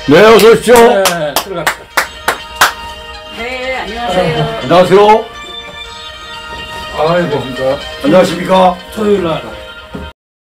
네, 어서 오십시오. 네, 들어갑시다. 네, 안녕하세요. 안녕하세요. 아이고, 안녕하십니까. 토요일 날